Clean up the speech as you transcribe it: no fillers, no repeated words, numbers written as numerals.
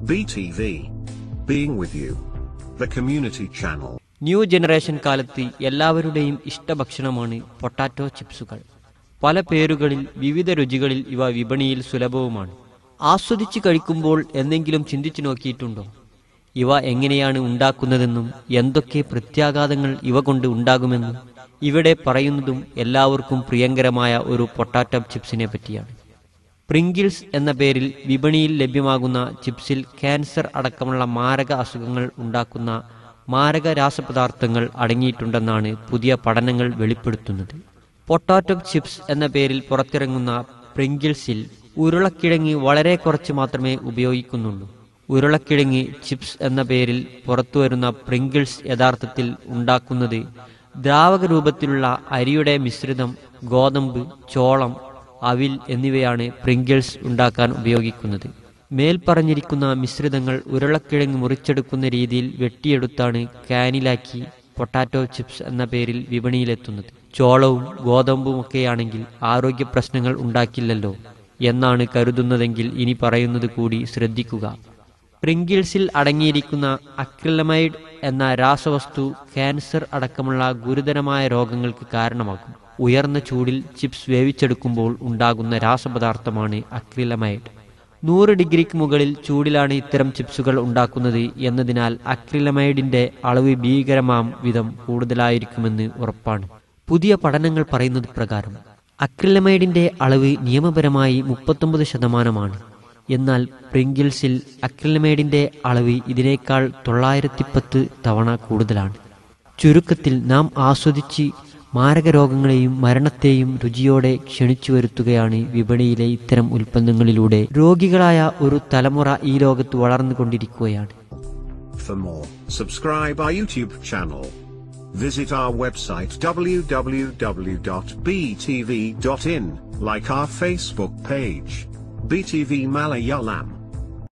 BTV. Being with you. The community channel. New generation കാലത്ത് എല്ലാവരുടെയും ഇഷ്ടഭക്ഷണമാണ് potato ചിപ്സുകൾ. പല പേരുകളിൽ വിവിധ രുചികളിൽ ഇവ വിപണിയിൽ സുലഭവുമാണ്. ആസ്വദിച്ച് കഴിക്കുമ്പോൾ എന്തെങ്കിലും ചിന്തിച്ചു നോക്കിയിട്ടുണ്ടോ? ഇവ എങ്ങനെയാണ് ഉണ്ടാക്കുന്നതെന്നും എന്തൊക്കെ പ്രത്യാഘാതങ്ങൾ ഇവ കൊണ്ട് ഉണ്ടാകുമെന്നും ഇവിടെ പറയുന്നതും എല്ലാവർക്കും പ്രിയങ്കരമായ ഒരു പൊട്ടാറ്റോ ചിപ്സിനെ പറ്റിയാണ്. പ്രിങ്കിൾസ് എന്ന പേരിൽ വിപണിയിൽ ലഭ്യമാകുന്ന ചിപ്സിൽ ക്യാൻസർ അടക്കമുള്ള മാരക അസുഖങ്ങൾ ഉണ്ടാക്കുന്ന മാരക രാസപദാർത്ഥങ്ങൾ അടങ്ങിയിട്ടുണ്ടെന്നാണ് പുതിയ പഠനങ്ങൾ വെളിപ്പെടുത്തുന്നത്. പൊട്ടാറ്റോ ചിപ്സ് എന്ന പേരിൽ പുറത്തിറങ്ങുന്ന പ്രിങ്കിൾസിൽ ഉരുളക്കിഴങ്ങ് വളരെ കുറച്ച് മാത്രമേ ഉപയോഗിക്കുന്നുള്ളൂ. ഉരുളക്കിഴങ്ങ് ചിപ്സ് എന്ന പേരിൽ പുറത്തുവരുന്ന പ്രിങ്കിൾസ് യഥാർത്ഥത്തിൽ ഉണ്ടാക്കുന്നത് ദ്രാവക രൂപത്തിലുള്ള അരിയുടെ മിശ്രിതം, ഗോതമ്പ്, ചോളം, അവിൽ എന്നിവയാണ് പ്രിങ്കിൾസ് ഉണ്ടാക്കാൻ ഉപയോഗിക്കുന്നത്. മേൽപ്പറഞ്ഞിരിക്കുന്ന മിശ്രിതങ്ങൾ ഉരുളക്കിഴങ്ങ് മുറിച്ചെടുക്കുന്ന രീതിയിൽ വെട്ടിയെടുത്താണ് കാനിലാക്കി പൊട്ടാറ്റോ ചിപ്സ് എന്ന പേരിൽ വിപണിയിലെത്തുന്നത്. ചോളവും ഗോതമ്പുമൊക്കെയാണെങ്കിൽ ആരോഗ്യ പ്രശ്നങ്ങൾ ഉണ്ടാക്കില്ലല്ലോ എന്നാണ് കരുതുന്നതെങ്കിൽ ഇനി പറയുന്നത് കൂടി ശ്രദ്ധിക്കുക. പ്രിങ്കിൾസിൽ അടങ്ങിയിരിക്കുന്ന അക്രിലമൈഡ് എന്ന രാസവസ്തു ക്യാൻസർ അടക്കമുള്ള ഗുരുതരമായ രോഗങ്ങൾക്ക് കാരണമാകും. ഉയർന്ന ചൂടിൽ ചിപ്സ് വേവിച്ചെടുക്കുമ്പോൾ ഉണ്ടാകുന്ന രാസപദാർത്ഥമാണ് അക്രിലമൈഡ്. 100 ഡിഗ്രിക്ക് മുകളിൽ ചൂടിലാണ് ഇത്തരം ചിപ്സുകൾ ഉണ്ടാക്കുന്നത് എന്നതിനാൽ അക്രിലമൈഡിന്റെ അളവ് ഭീകരമാം വിധം കൂടുതലായിരിക്കുമെന്ന് ഉറപ്പാണ്. പുതിയ പഠനങ്ങൾ പറയുന്നത് പ്രകാരം അക്രിലമൈഡിന്റെ അളവ് നിയമപരമായി 39%. എന്നാൽ പ്രിങ്കിൾസിൽ അക്രിലമൈഡിന്റെ അളവ് ഇതിനേക്കാൾ 910 തവണ കൂടുതലാണ്. ചുരുക്കത്തിൽ നാം ആസ്വദിച്ച് മാരകരോഗങ്ങളെയും മരണത്തെയും രുചിയോടെ ക്ഷണിച്ചു വരുത്തുകയാണ് വിപണിയിലെ ഇത്തരം ഉൽപ്പന്നങ്ങളിലൂടെ. രോഗികളായ ഒരു തലമുറ ഈ ലോകത്ത് വളർന്നുകൊണ്ടിരിക്കുകയാണ്. For more, subscribe our YouTube channel. Visit our website www.btv.in, like our Facebook page, BTV Malayalam.